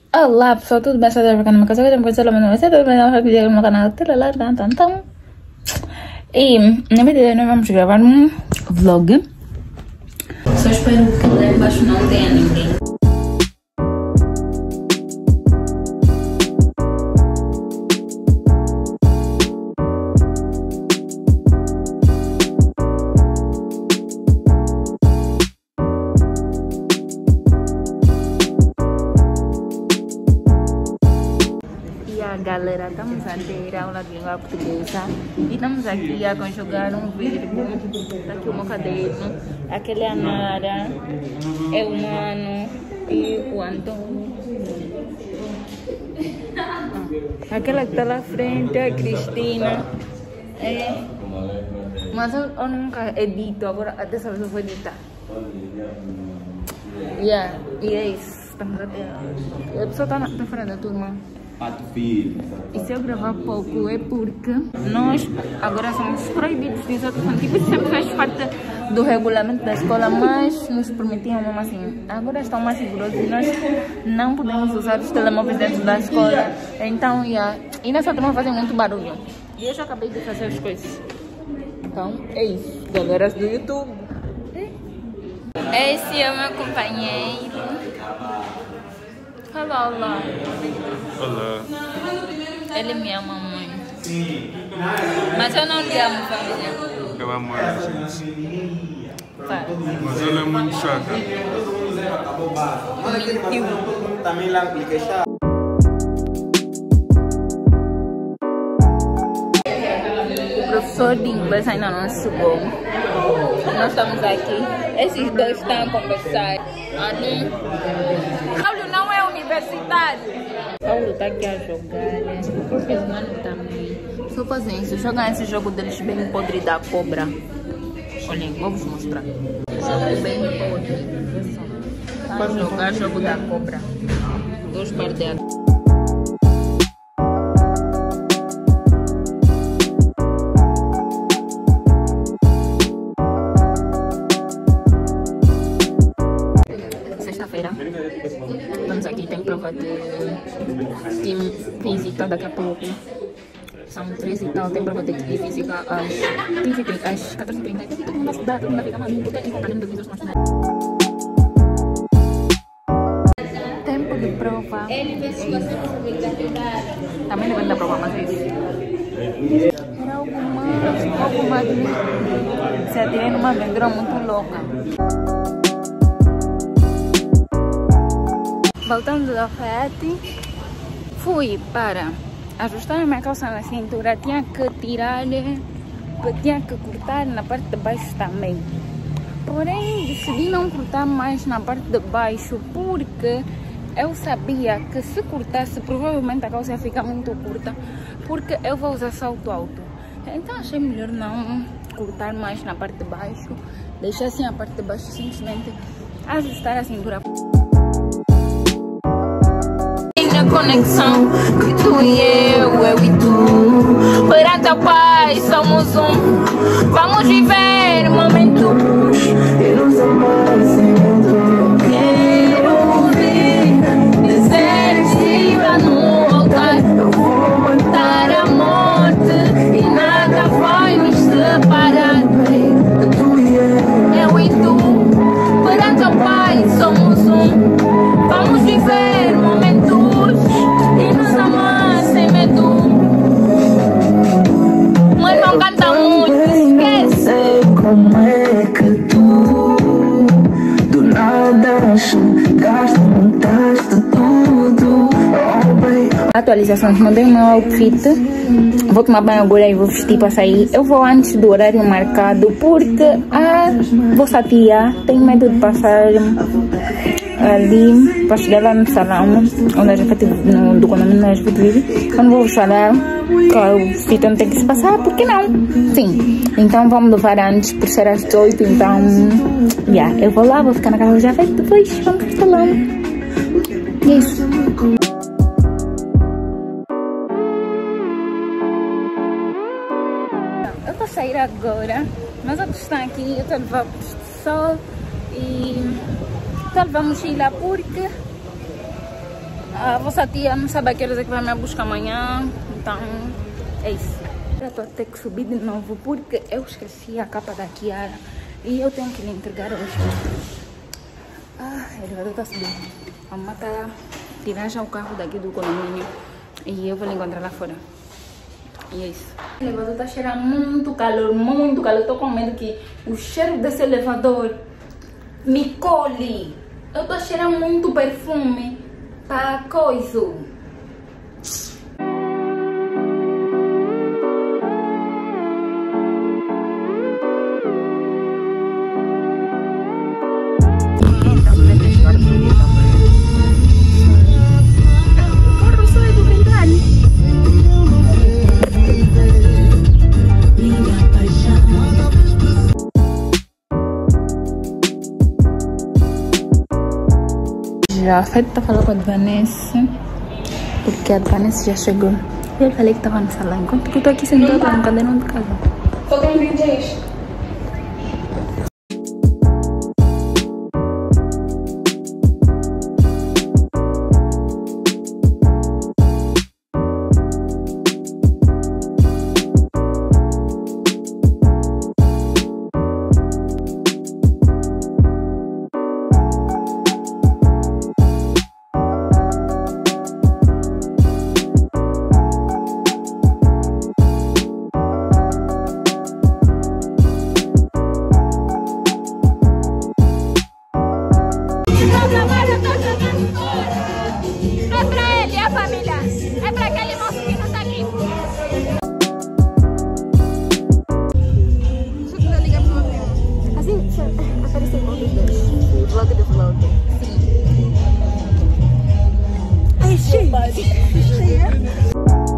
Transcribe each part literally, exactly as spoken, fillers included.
Olá pessoal, tudo bem? Estou aqui no meu canal, eu tenho que no meu canal, então. E na verdade nós vamos gravar um vlog. Só espero que lá embaixo não tenha ninguém. Galera, estamos a ter aula de língua portuguesa e estamos aqui a conjugar um verbo. Está aqui o meu caderno, aquele é a Nara, é o Mano e o Antônio. Ah, aquela que está lá à frente é a Cristina. É. Mas eu, eu nunca edito, agora dessa vez eu vou editar. Yeah, e é isso. Estamos a ter aula. A pessoa está na frente da turma. E se eu gravar pouco é porque nós agora somos proibidos de usar telefone. Tipo, isso sempre faz parte do regulamento da escola, mas nos permitiam mesmo assim. Agora estão mais seguros e nós não podemos usar os telemóveis dentro da escola. Então, yeah. E nessa turma fazem muito barulho. E eu já acabei de fazer as coisas. Então, é isso. Galeras do YouTube. Esse é o meu companheiro. Olá, olá. Olá. Ele me ama muito. Mas eu não lhe amo, família. Eu amo ela, gente. Vai. Mas ela é muito chata. Mentiu. O professor de inglês ainda não chegou. Nós estamos aqui. Esses dois estão a conversar. Ali. Paulo não é universitário. Paulo está aqui a jogar. Porque o mano também. Só fazem isso. Jogam esse jogo deles bem podre da cobra. Olhem, vou vos mostrar. Jogo bem podre. Para jogar jogo da cobra. Dois bardeados. Estamos aqui, tem prova de Team Física daqui a pouco. São três e tal, tem prova de Física às quinze e trinta, às quatorze e trinta. Então todo mundo estudar, todo mundo fica maluco, tem que comprar dentro dos vídeos. Tempo de prova. Também depende da prova, mas é isso. Era algo mais, algo mais. Se atirei numa aventura muito louca. Voltando da F E T, fui para ajustar a minha calça na cintura, tinha que tirar, tinha que cortar na parte de baixo também. Porém, decidi não cortar mais na parte de baixo, porque eu sabia que se cortasse, provavelmente a calça ia ficar muito curta, porque eu vou usar salto alto. Então achei melhor não cortar mais na parte de baixo, deixar assim a parte de baixo, simplesmente ajustar a cintura. Conexão que tu e eu, eu e tu, perante ao Pai somos um. Vamos viver momentos e nos amar sem medo. Quero ouvir dizer que pra não voltar, eu vou matar a morte e nada vai nos separar. Tu e eu, eu e tu, perante ao Pai somos um. Vamos viver momentos e nos amar sem medo. Mas não canta muito, esquece. Como é que tu do nada chegaste, montaste tudo. Atualizações, mandei o meu outfit. Vou tomar banho agora e vou vestir para sair. Eu vou antes do horário marcado porque a vossa tia tem medo de passar ali para chegar lá no salão onde a gente no, do condomínio onde a gente vive. Eu não vou falar qual sítio onde tem que se passar, porque não? Sim, então vamos levar antes por ser às oito. Então, yeah, eu vou lá, vou ficar na casa já feito, depois vamos pro salão. E é isso. Eu vou sair agora, mas outros estão aqui, eu estou a levar posto de sol e estou a levar mochila porque A vossa tia não sabe a que horas é que vai me buscar amanhã, então é isso. Eu estou a ter que subir de novo porque eu esqueci a capa da Kiara e eu tenho que lhe entregar hoje. Ah, o elevador está subindo. A mamãe está a tirar já o carro daqui do condomínio e eu vou lhe encontrar lá fora. E é isso. O elevador está cheirando muito calor, muito calor. Estou com medo que o cheiro desse elevador me cole. Eu estou cheirando muito perfume para coisa. Já foi para falar com a Vanessa, porque a Vanessa já chegou. Eu falei que estava no salão, enquanto que eu estou aqui sentada no cadeirão de casa. Só tem vinte reais. É pra ele, é a família. É pra aquele moço que não tá aqui. Deixa eu tentar ligar pra uma prima. Assim, apareceu com os dois. Vlog do vlog. Sim. Ai, cheio. Cheio.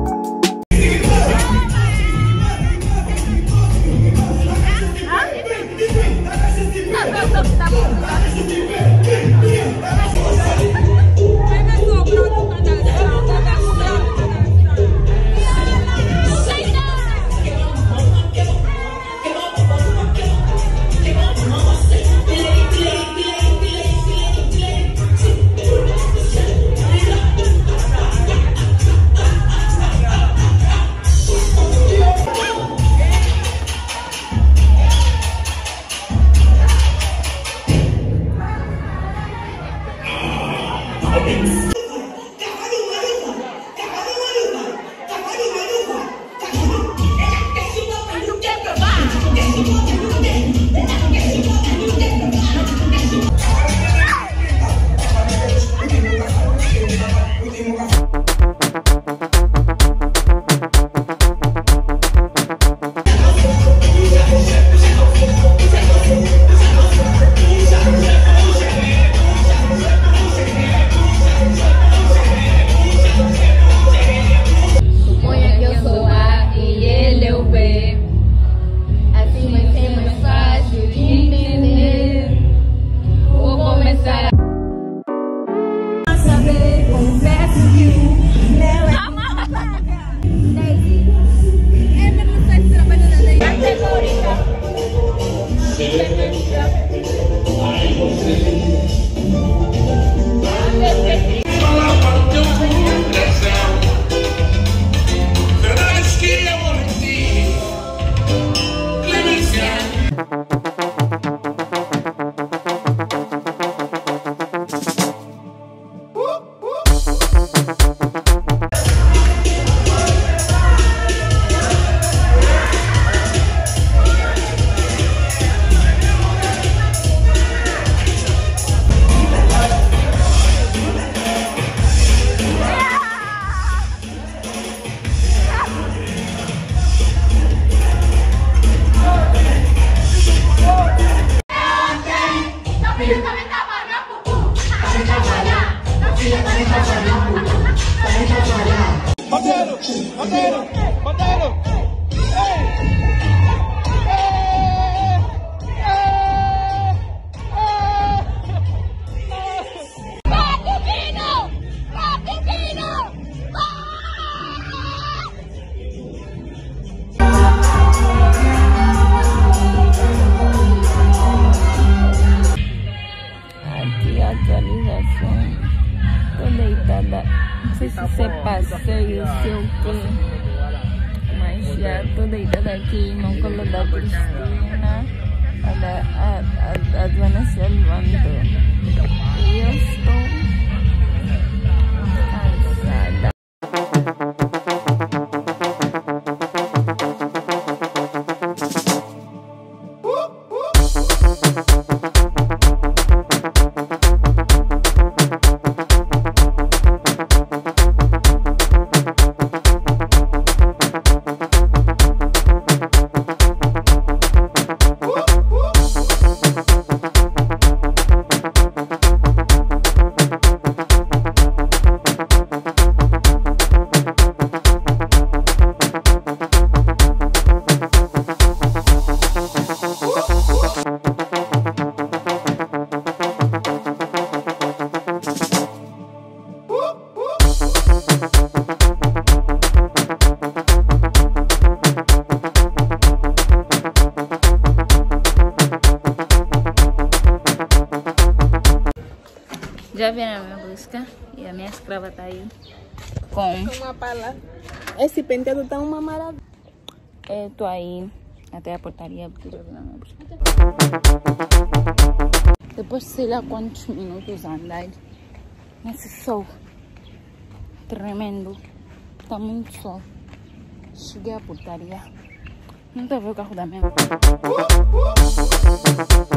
Bandeiro! Bandeiro! Bandeiro! Aqui a atualização. Tô deitada. Não sei se você passeio, sei o quê. Mas já tô deitada aqui no colo da Cristina. Olha, a, a, a Joana se levantou. E eu estou cansada. Já vieram a minha busca e a minha escrava tá aí com uma pala. Esse penteado tá uma maravilha. Eu tô aí até a portaria porque já vieram a minha busca. Depois de sei lá quantos minutos andar nesse sol tremendo, tá muito sol. Cheguei à portaria, não tô vendo o carro da minha.